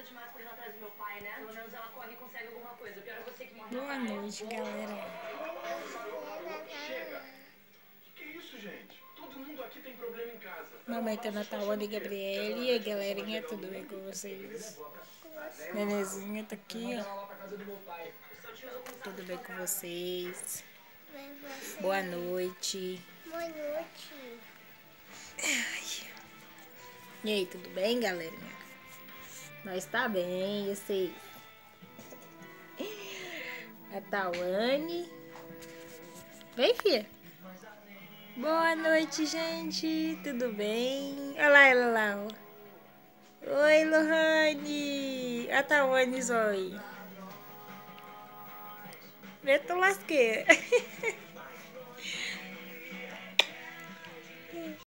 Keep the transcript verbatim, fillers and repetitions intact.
Boa noite, galera. Chega! Que isso, gente? Todo mundo aqui tem problema em casa. Mamãe tá na Tawane e Gabriele. E aí, galerinha, tudo bem com vocês? Nenezinha tá aqui, ó. Tudo bem com vocês? Boa noite. Boa noite. Ai. E aí, tudo bem, galerinha? Nós tá bem, eu sei. A Tawane. Vem, filha. Boa noite, gente. Tudo bem? Olha lá ela lá, ó. Oi, Lohane. A Tawane, Zoe. Meto lasqueira.